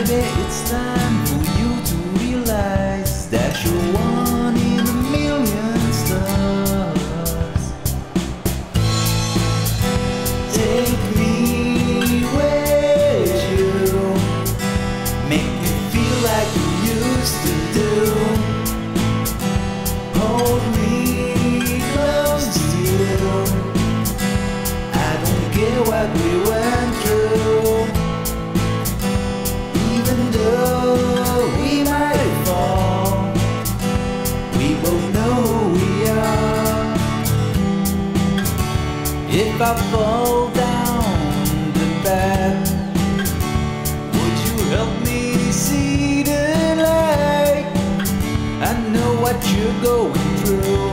Maybe it's time for you to realize that you're one in a million stars. Take me with you, make me feel like you used to do. Hold me close to you. I don't care what we went through. Even though we might fall, we both know who we are. If I fall down the path, would you help me see the light? I know what you're going through.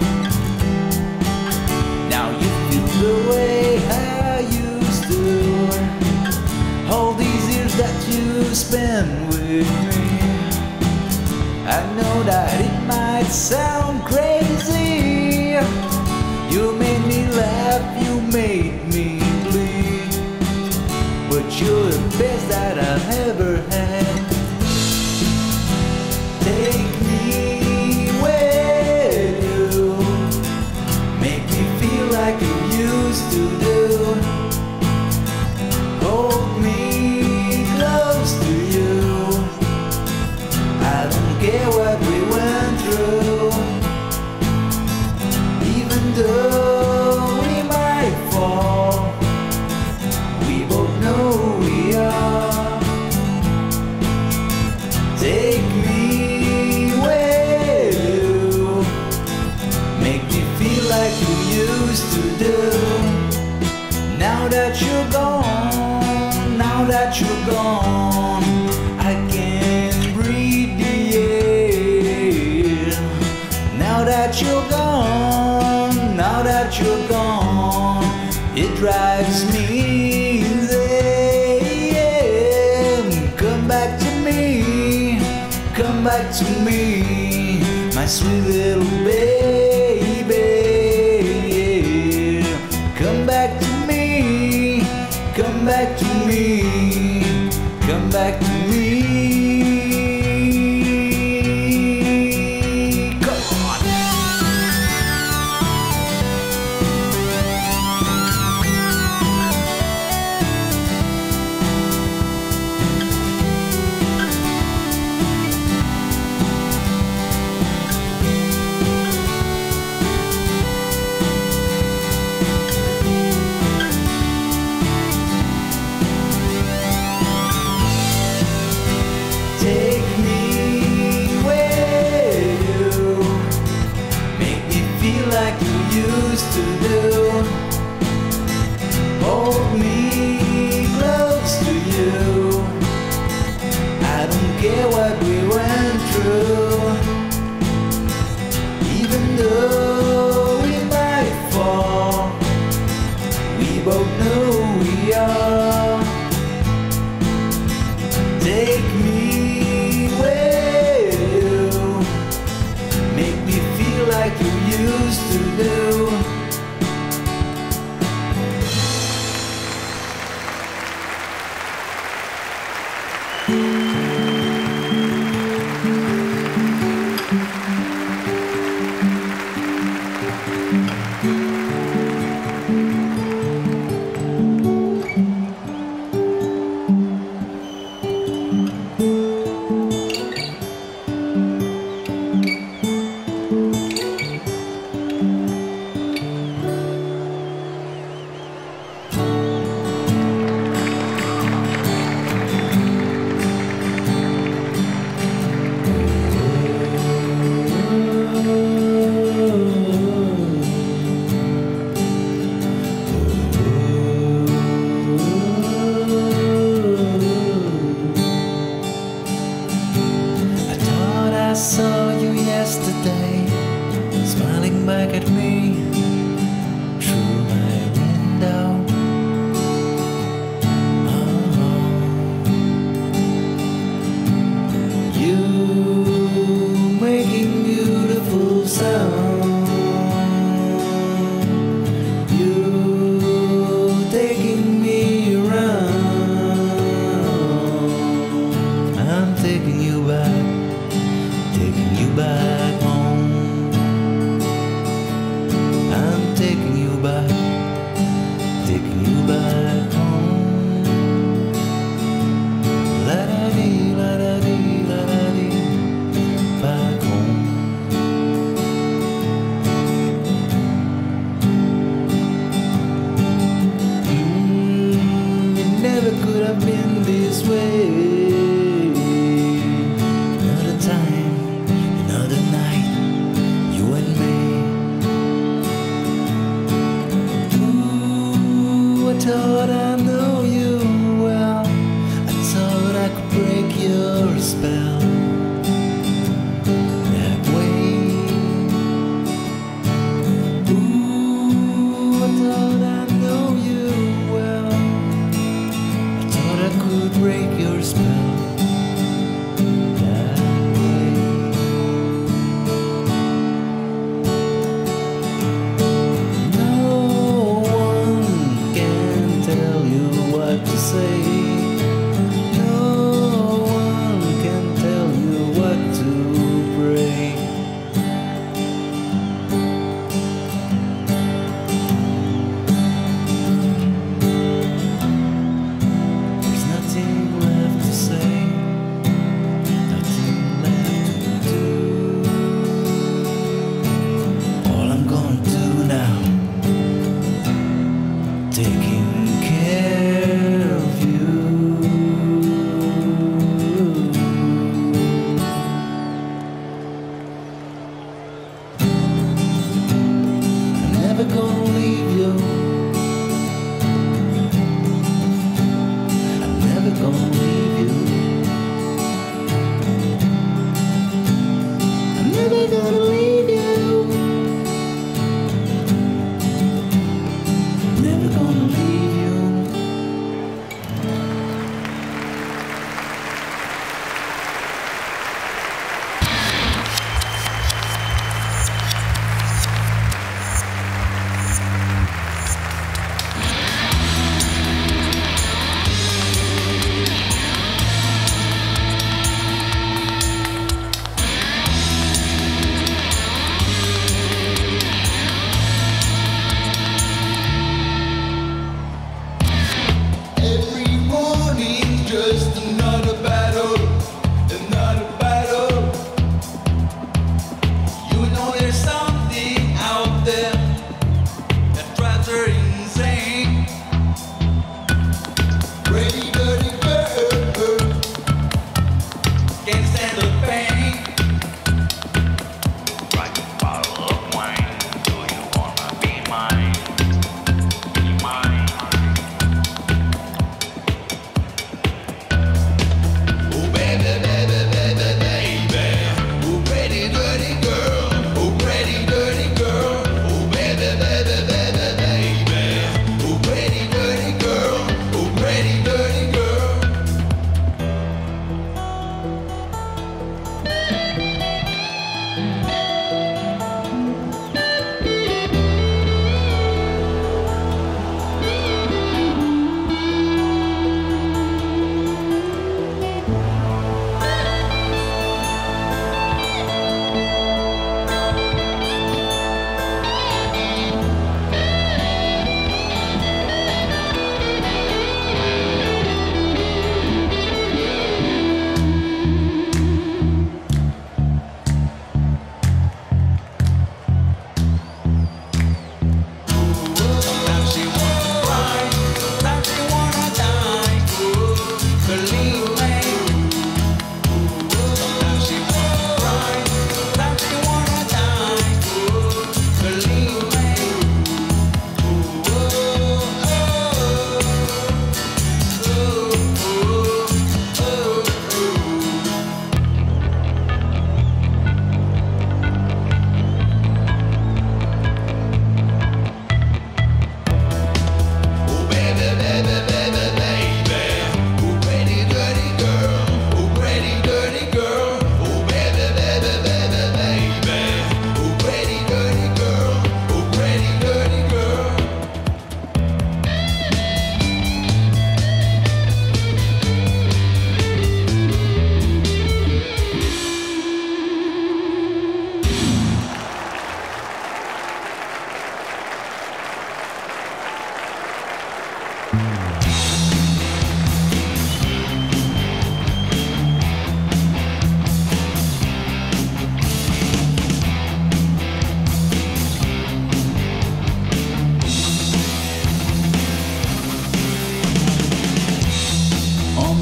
Now you feel the way I used to. All these years that you spent with me, I know that it might sound crazy. You made me laugh, you made me bleed, but you're the best that I've ever had. Take me with you, make me feel like you used to do. Hold me close to you. I don't care what we went through. Even though we might fall, we both know who we are. Take me with you, make me feel like you used to do. Now that you're gone, now that you're gone, I can't breathe the air. Now that you're gone, now that you're gone, it drives me insane. Come back to me, come back to me, my sweet little baby. Come back to me, come back to me, come back to me. Come on. Take me with you, make me feel like you used to do. Hold me close to you. I don't care what we went through. Even though we might fall, we both know who we are. Take me with you, make me feel like you used to do. have been this way. Another time, another night, you and me. Ooh, I thought I know you well. I thought I could break your spell that way. Ooh, I thought I know you well. I thought I could break your spell that way. No one can tell you what to say. No one can tell you what to pray. There's nothing left to say, nothing left to do. All I'm gonna do now, taking care of you. I'm never gonna leave you. I'm never gonna leave you. I'm never gonna leave you. Never gonna leave you.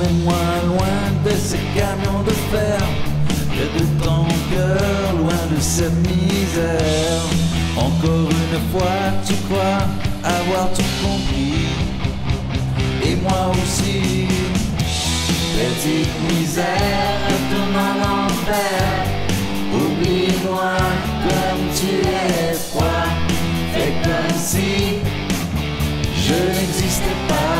Emmène-moi loin de ces camions de fer, près de ton cœur, loin de cette misère. Encore une fois, tu crois avoir tout compris, et moi aussi. Petite misère, retourne en enfer. Oublie-moi comme tu es froid. Fais comme si je n'existais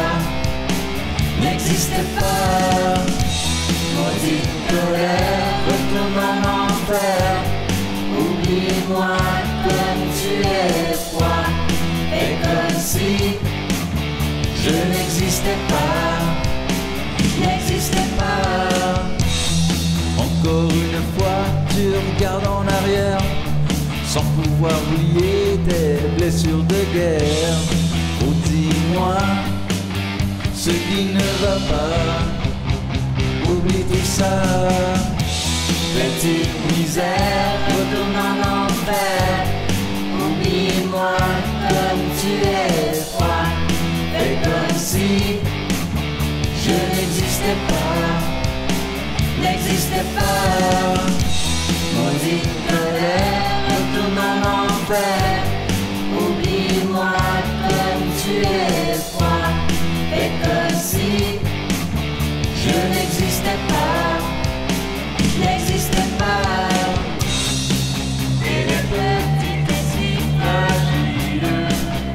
pas. Maudite colère, retourne en enfer. Oublie-moi comme tu es froid. Fais comme si je n'existais pas. Encore une fois, tu regardes en arrière, sans pouvoir oublier tes blessures de guerre. Oh, dis-moi ce qui ne va pas. Oublie tout ça. Petite misère, retourne en enfer. Oublie-moi comme tu es froid. Fais comme si je n'existais pas. Maudite colère, retourne en enfer. Oublie-moi comme tu es froid. Fais comme si je n'existais pas. Et les petites et si fragiles.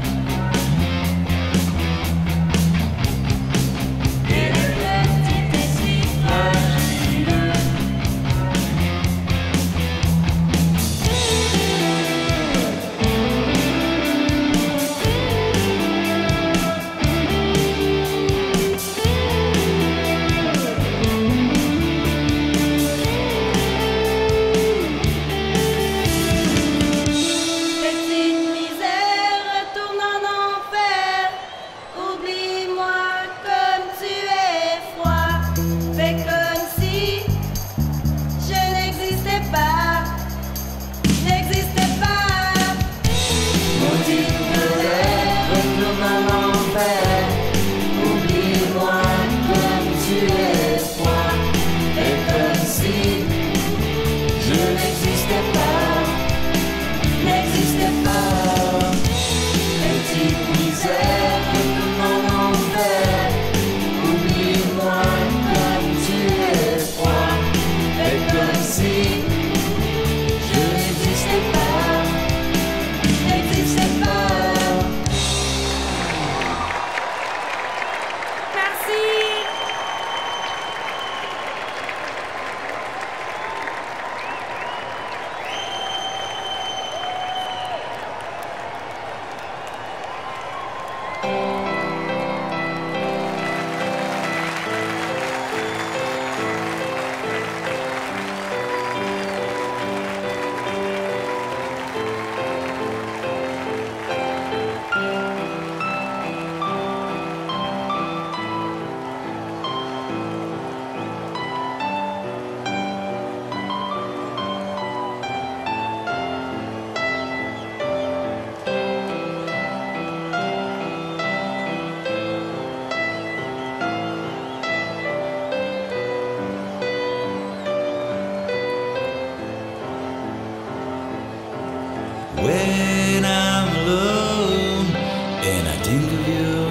When I'm alone and I think of you,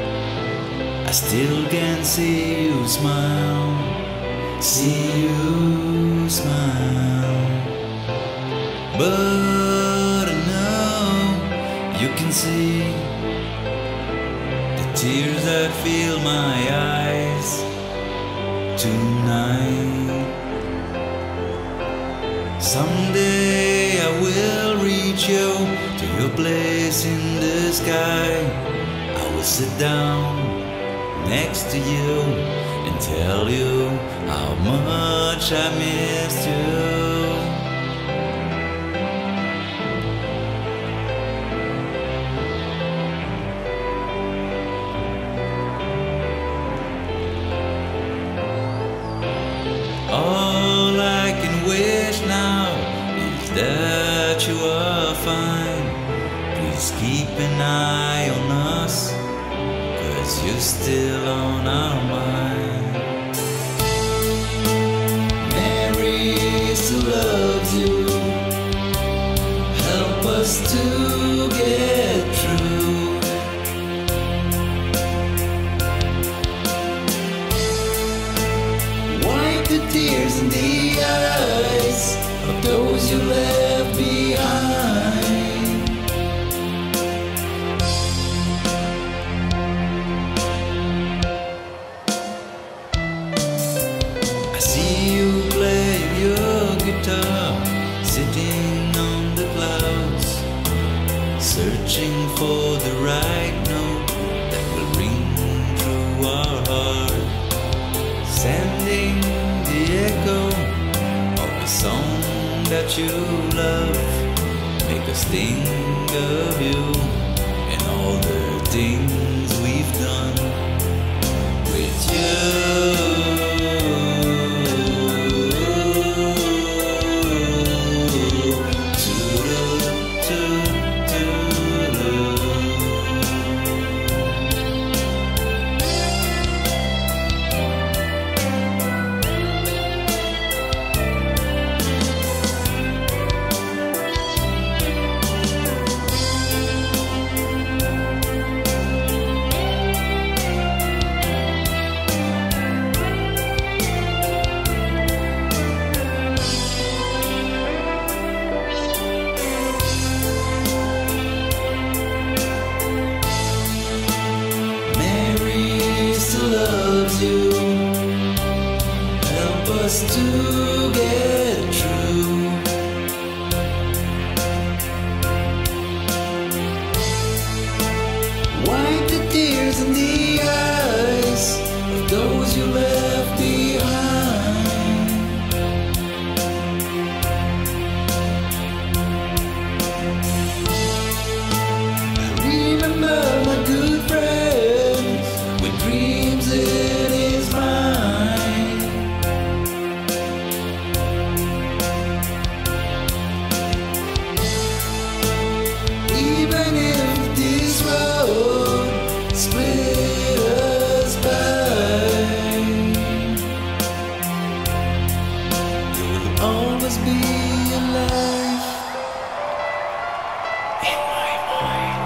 I still can see you smile, But I know you can see the tears that fill my eyes tonight. Someday I will reach you to your place in the sky. I will sit down next to you and tell you how much I missed you. All I can wish now is that you are fine. Please keep an eye on us, 'cause you're still on our mind. tears in the eyes of those you left behind. I see you playing your guitar, sitting on the clouds, searching for the right note that will ring through our heart, sending the echo of the song that you love. Make us think of you and all the things we've done with you. Loves you, help us to get through. Wipe the tears in the eyes of those you left behind. I remember my good friends with dreams in his mind. Even if this road split us by, you will always be alive in my mind.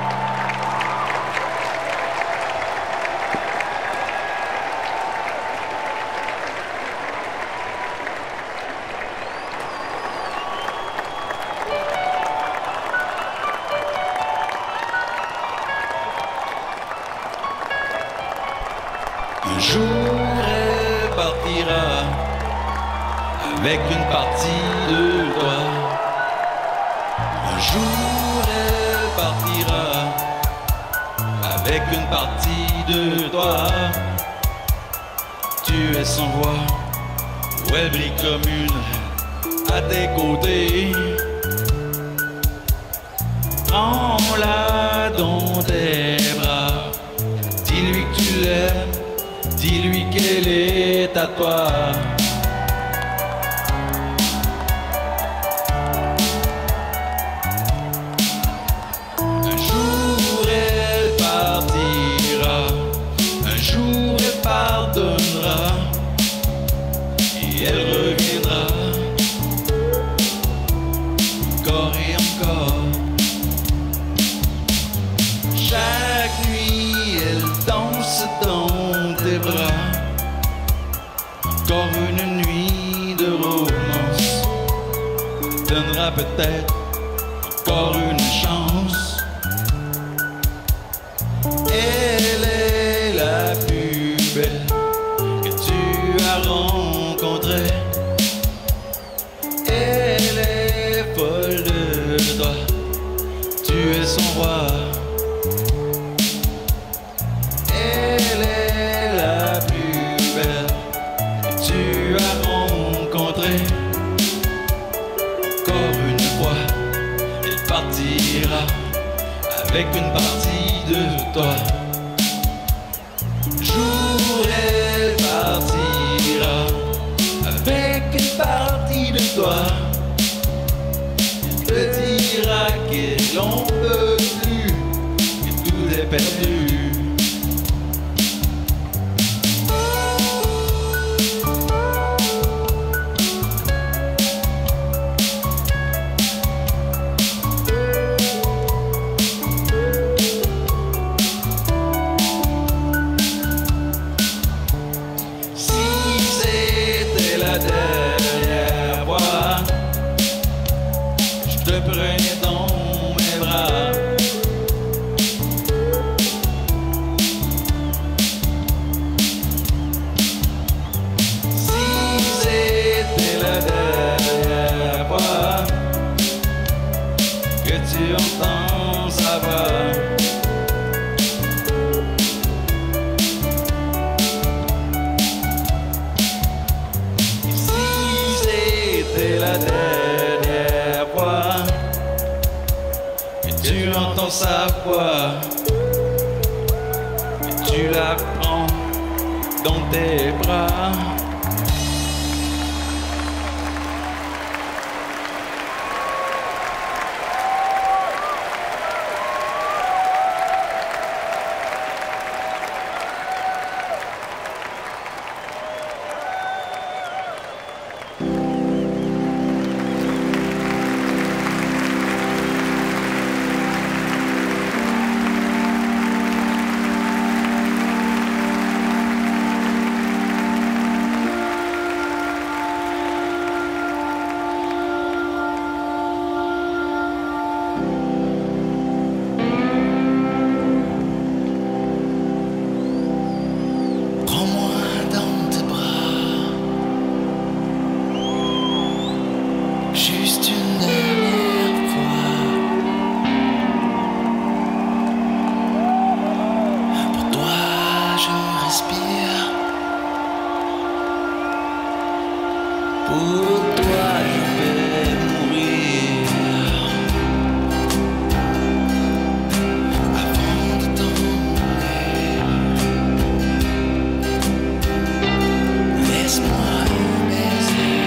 Un jour elle partira avec une partie de toi. Un jour elle partira avec une partie de toi. Tu es sans voix, où elle brille comme une à tes côtés. Prends-la dans tes bras, dis-lui que tu l'aimes. Dis-lui qu'elle est à toi. Un jour elle partira, un jour elle pardonnera, et elle reviendra, encore et encore. Chaque nuit elle danse dans tes bras. Encore une nuit de romance donnera peut-être encore une chance. Elle est la plus belle que tu as rencontrée. Elle est folle de toi, tu es son roi. Elle est la plus belle que tu as rencontrée. Encore une fois, elle partira avec une partie de toi. Jour elle partira avec une partie de toi. Elle te dira qu'elle n'en peut plus, que tout est perdu. tu entends sa voix. Et si c'était la dernière fois que tu entends sa voix, que tu la prends dans tes bras. Juste une dernière fois. Pour toi je respire. Pour toi je vais mourir. Avant de t'emmener, laisse-moi un baiser.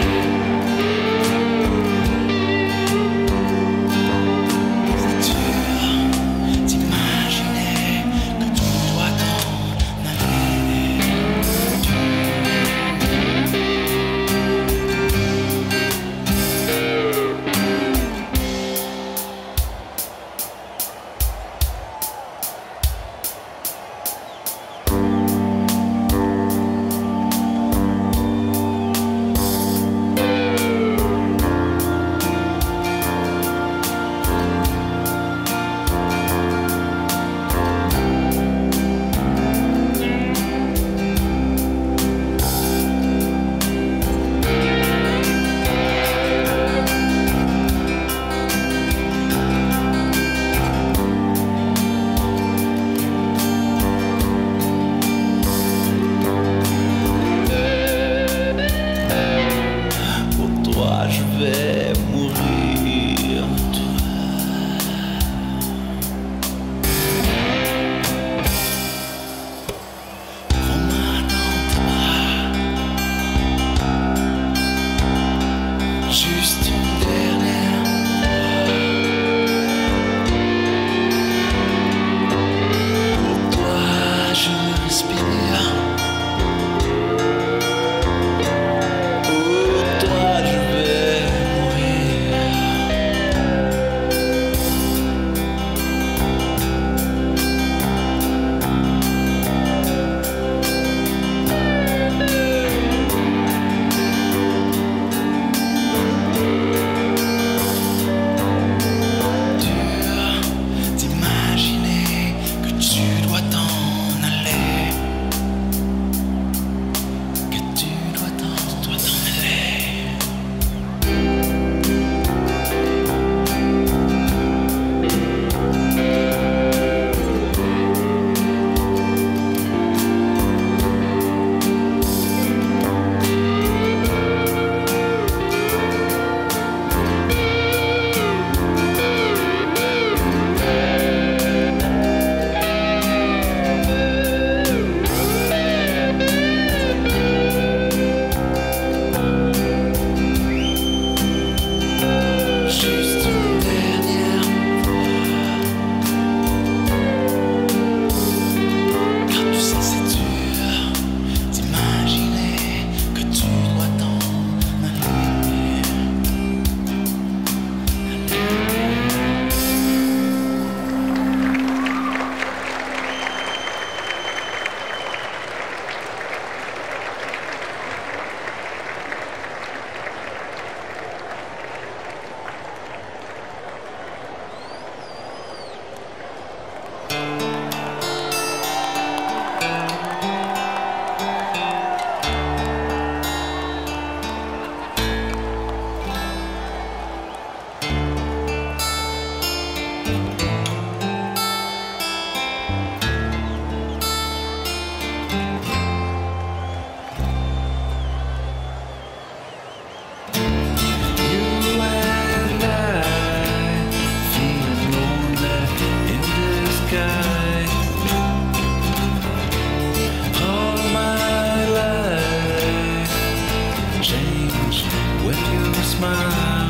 smile.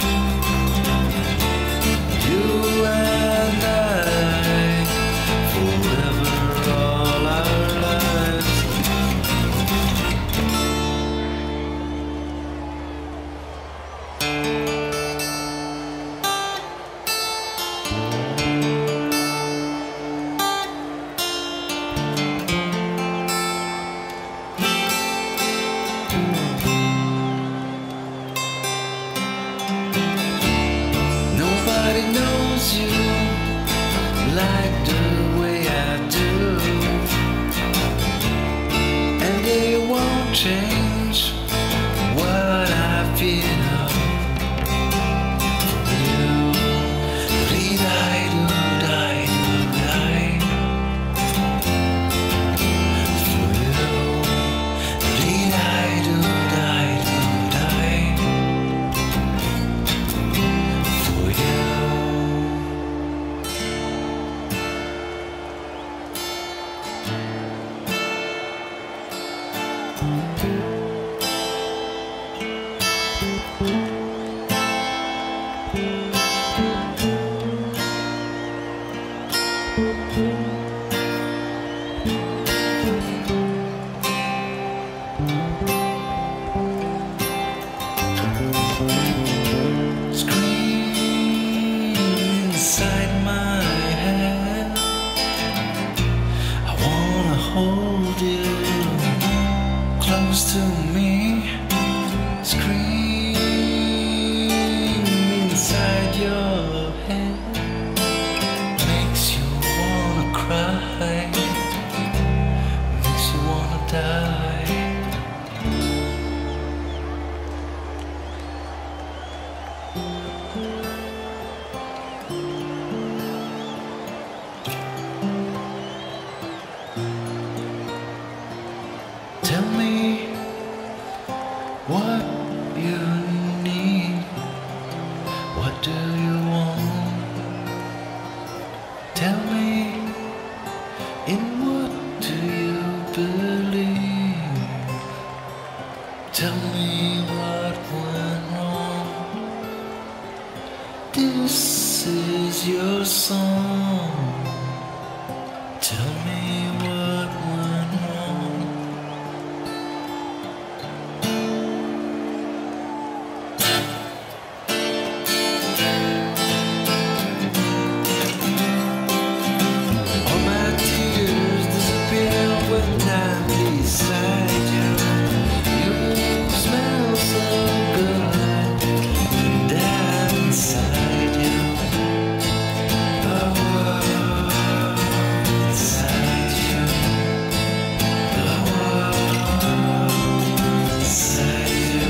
You and I, forever all our lives. Nobody knows you like the way I do, and they won't change what I feel. You lead I do die for you. Lead I do die for you. Scream inside my head. I wanna hold you close to me. Scream inside your head. Makes you wanna cry. Makes you wanna die. Tell me what you need. What do you want? Tell me, in what do you believe? Tell me what went wrong. This is your song. Tell me what went wrong. All my tears disappear when I'm beside you. You smell so good, and I'm inside you. Oh, inside you. Oh, inside you.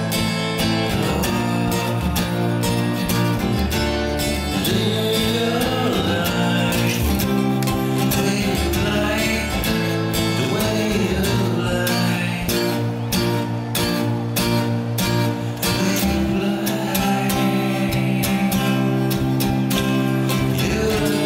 Live your life the way you like, the way you like, the way you like, you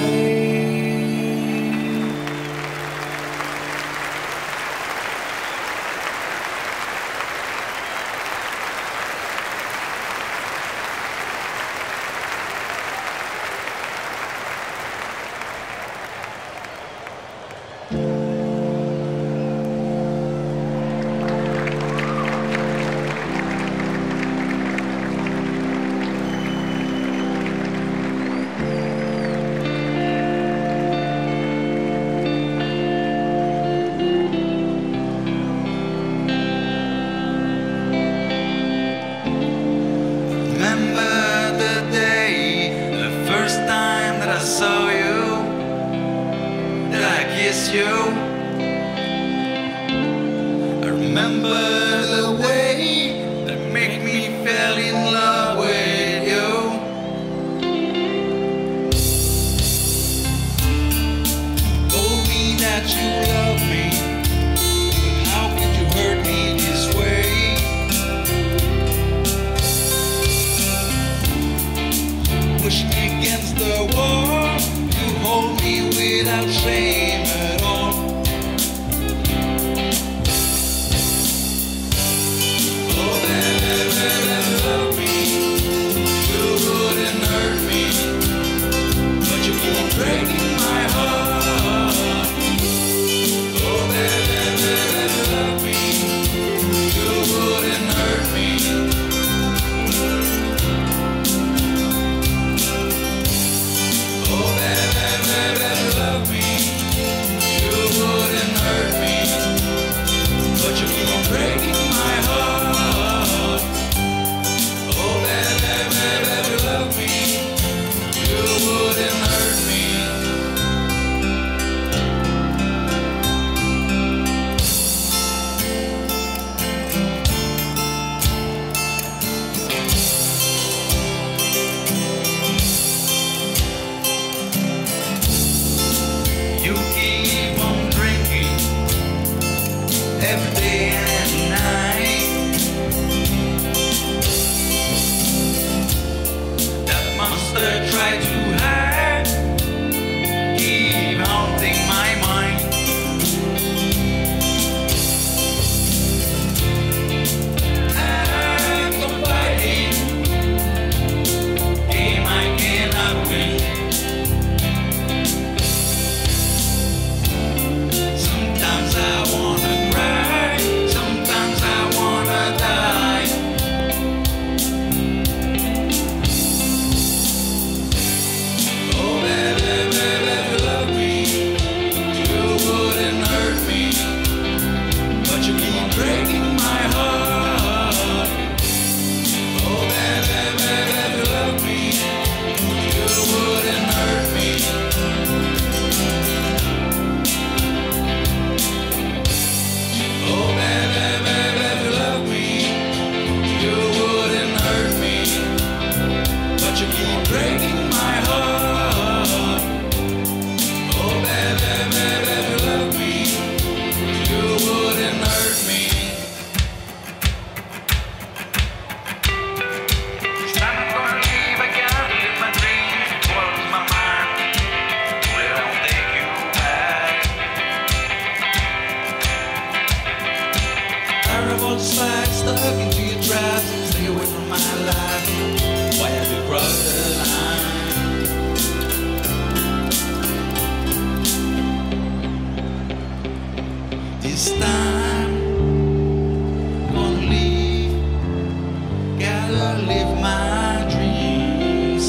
remember the day, the first time that I saw you, that I kissed you. I remember the way that made me fall in love with you. Told me that you love me, but how could you hurt me this way? Push me against the wall, you hold me without shame at all. breaking my heart. Oh, baby, baby, if you love me, you wouldn't hurt me. You keep on drinking every day and night. That monster tried to hide, keep haunting my mind. I'm fighting game I cannot win. Sometimes I wanna cry, sometimes I wanna die. Oh, baby, baby, if you love me, you wouldn't hurt me. But you keep breaking my heart. Oh, baby, baby, if you love me, you wouldn't hurt me. Oh, baby, baby, if you love me, you wouldn't hurt me. But you keep breaking my heart. Oh, baby, baby, if you love me, you wouldn't hurt me. I'm not gonna leave again, live my dreams, close my mind. Well, I'll take you back. Terrible slack stuck into your traps. Stay away from my life. Why have you crossed the line? This time, gonna leave. Gotta live my dreams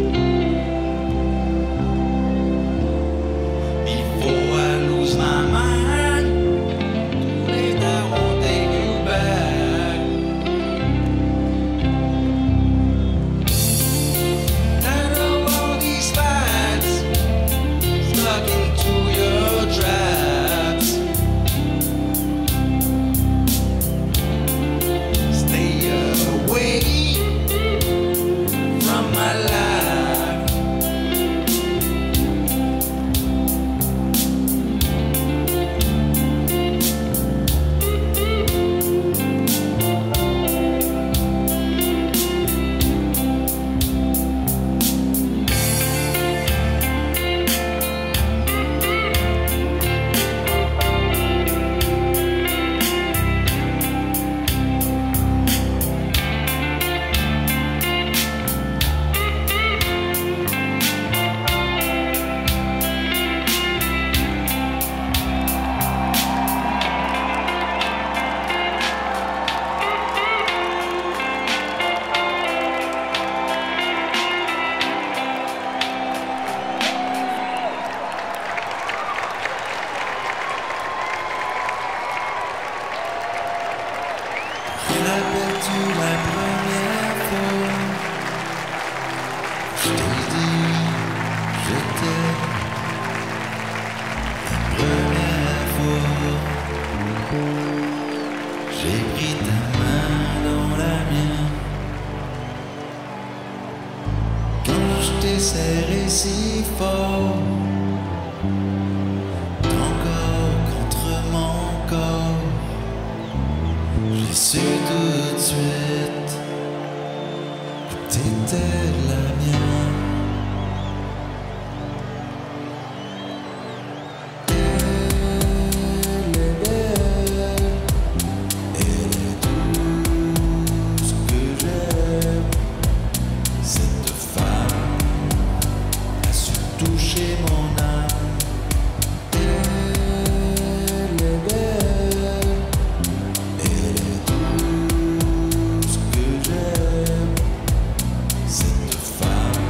before I lose my mind. Too late, I won't take you back. Tired of all these fights, stuck into your traps. Stay away from my life. Rappelles-tu la première fois? Je t'ai dit, je t'aime. La première fois, j'ai pris ta main dans la mienne. Quand je t'ai serré si fort, ton corps contre mon corps, j'ai su tout de suite que t'étais la mienne. Elle est belle, elle est tout ce que j'aime. Cette femme a su toucher mon âme. Elle est belle, elle est tout ce que j'aime. Cette femme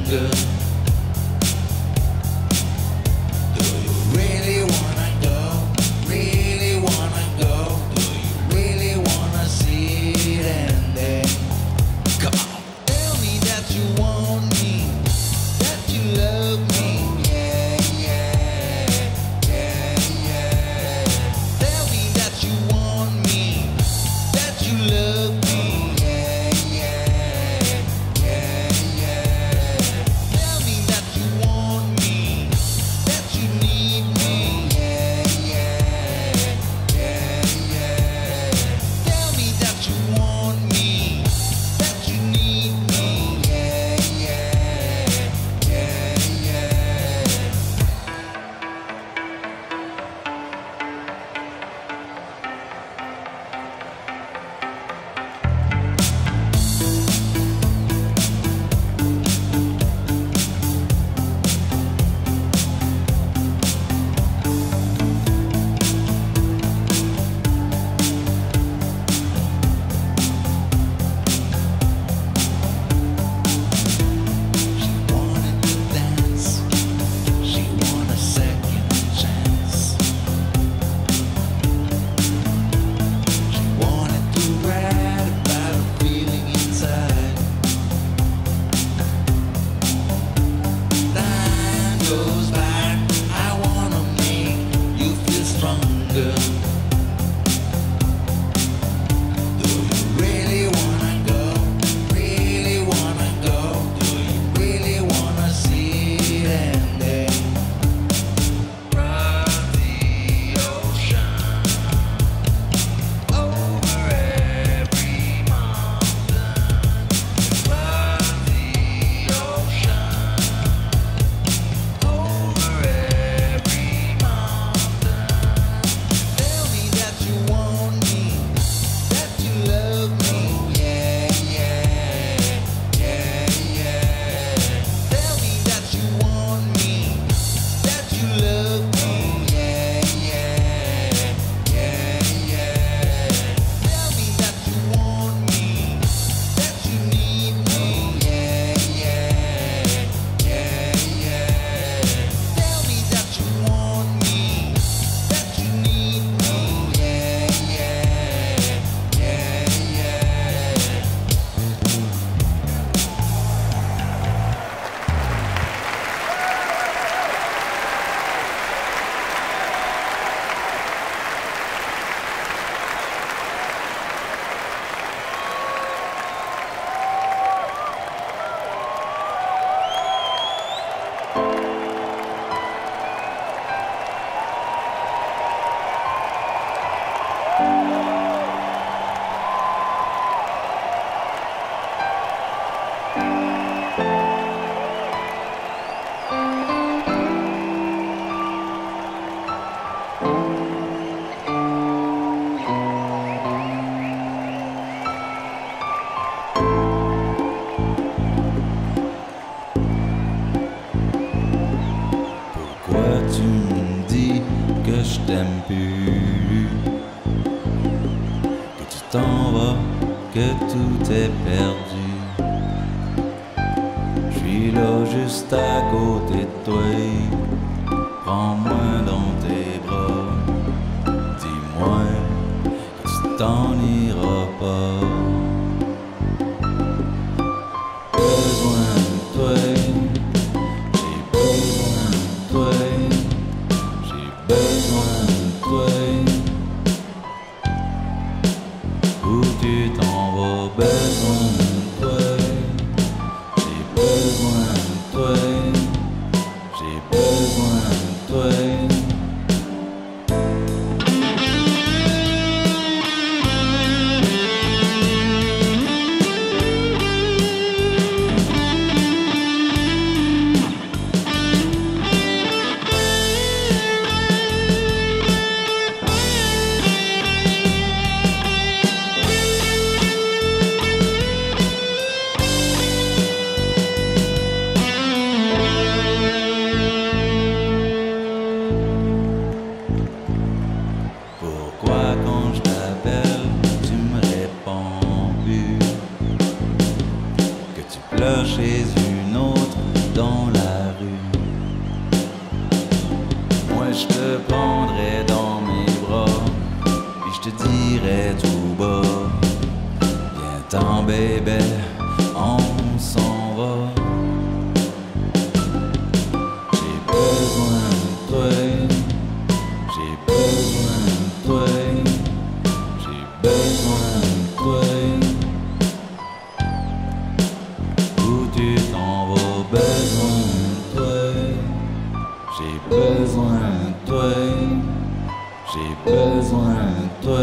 stronger. Do you really wanna go? Really wanna go? Do you really wanna see it ending? Come on, tell me that you want me, that you love me. Yeah, yeah, yeah, yeah. Tell me that you want me, that you love me. Yeah, yeah, yeah, yeah. Tell me that you want me, that you need me. Yeah, yeah, yeah, yeah. Tell me that you want me, that you need me. Yeah, yeah, yeah, yeah. She wanted to dance. She want a second chance. She wanted to write about her feeling inside. Time goes by. I wanna make you feel stronger. Do you really wanna go? Really wanna go? Do you really wanna see it ending? Cross the ocean, over every mountain. Cross the ocean, over every mountain. Tell me that you want me, that you love me. Yeah, yeah, yeah, yeah. Tell me that you want me, that you love me. Yeah, yeah, yeah, yeah. Tell me that you want me, that you need me. Yeah, yeah, yeah, yeah. Tell me that you want me, that you need me. Yeah, yeah, yeah, yeah. Pourquoi tu me dis que je t'aime plus? Que tu t'en vas, que tout est perdu. Je suis là juste à côté de toi. Prends-moi dans tes bras. Dis-moi que tu t'en iras pas. Besoin de toi. J'ai besoin de toi. J'ai besoin de toi. Où tu t'en vas, besoin de toi. J'ai besoin de toi. J'ai besoin de toi. chez une un autre dans la rue. Moi je te prendrais dans mes bras, puis je te dirais tout bas, viens-t'en bébé, on s'en va. J'ai besoin de toi, j'ai besoin de toi, j'ai besoin de toi. Où tu t'en vas, besoin de toi, j'ai besoin de toi, j'ai besoin de toi.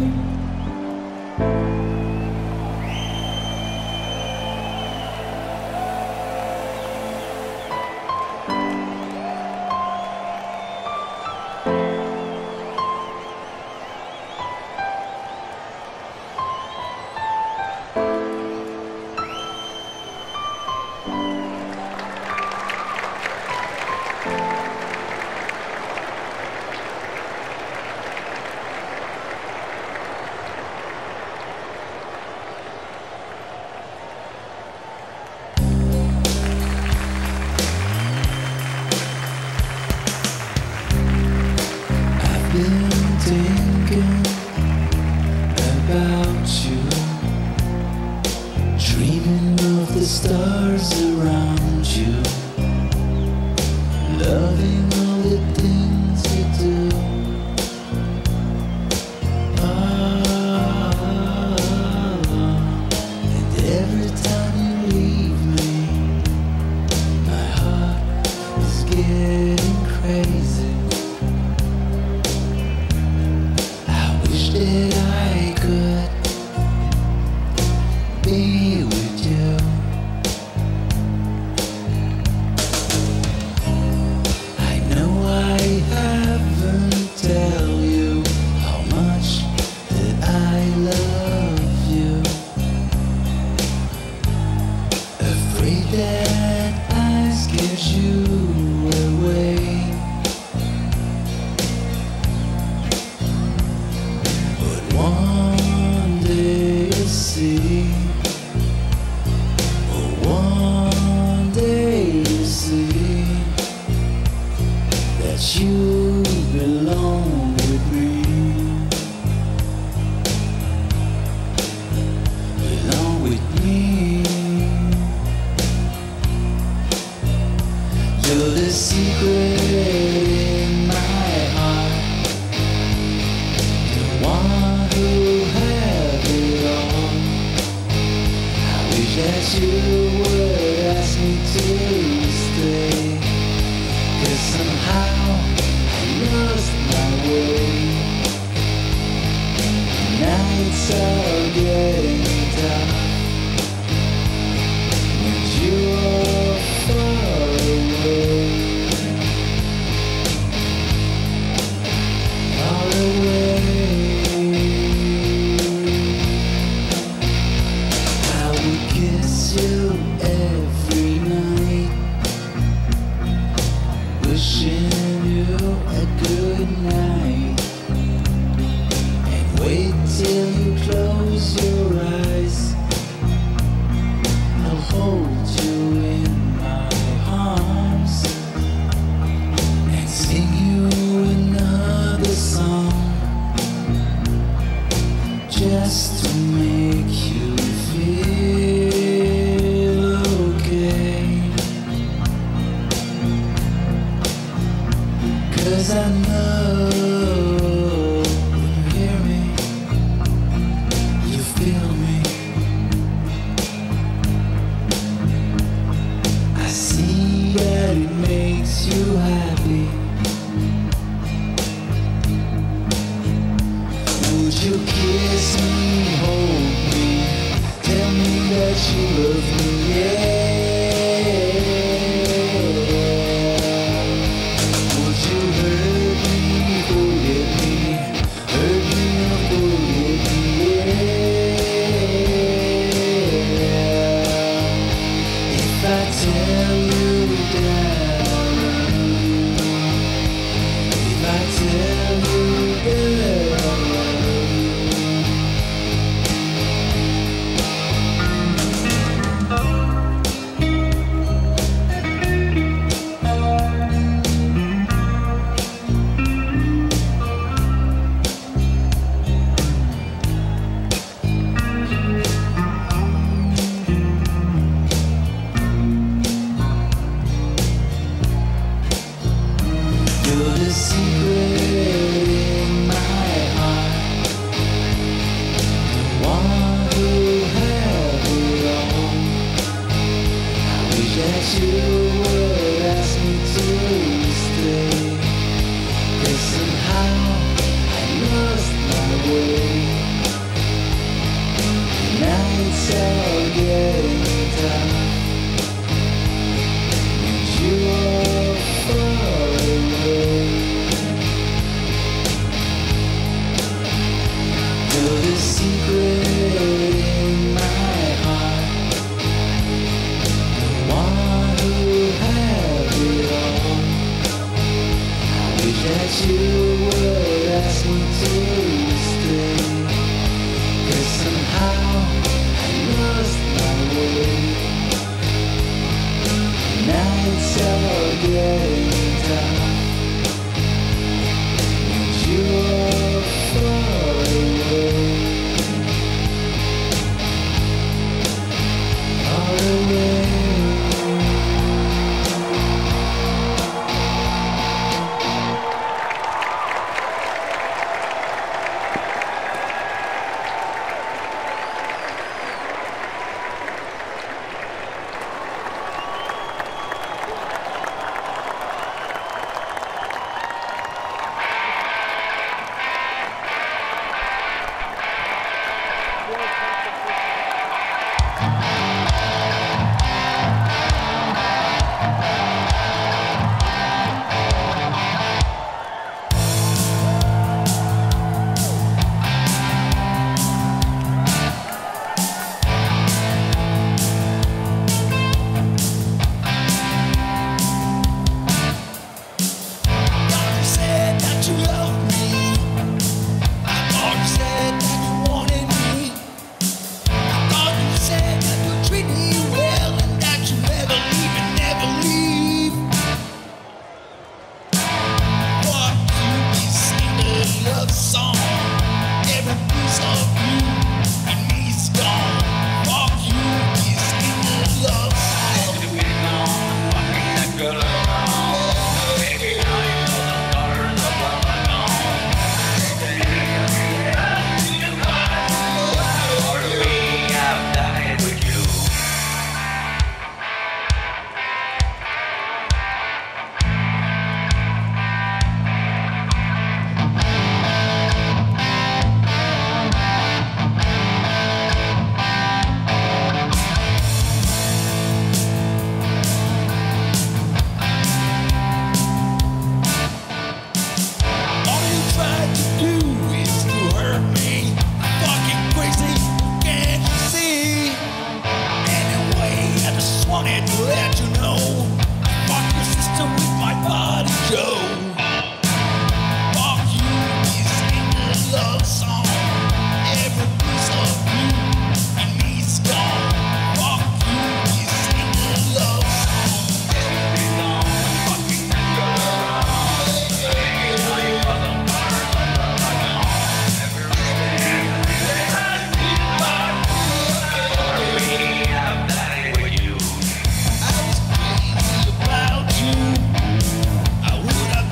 Been thinking about you, dreaming of the stars around you, loving all the things you do. And every time you leave me, my heart is getting crazy. That I could be with you. I know I haven't tell you how much that I love you. Afraid that I scared you away. One day you'll see, oh, one day you'll see that you belong with me, belong with me. You're the secret in my heart, the one who have it all. I wish that you would ask me to stay, 'cause somehow I lost my way. Now it's all getting tough when you're far away, far away. You every night, wishing you a good night, and wait till you close your eyes. I'll hold you in my arms and sing you another song, just to make you feel okay. 'Cause I know when you hear me, you feel me. I see that it makes you happy. Would you kiss me, hold me, tell me that you love me, yeah. Would you hurt me, forget me, hurt me or forget me, yeah. If I tell you darling, if I tell you darling, that you would ask me to stay, 'cause somehow I lost my way. Now it's all getting tough, and you are far away. Though the secret in my heart, the one who had it all, I wish that you would ask me to stay, 'cause somehow I lost my way. Now it's all getting tough, and you are far away. Far away. I would have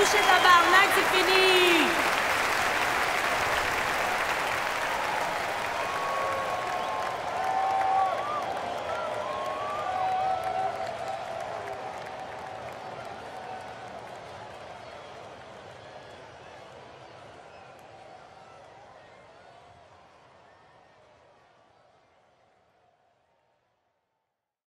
chier, tabarnak, c'est fini!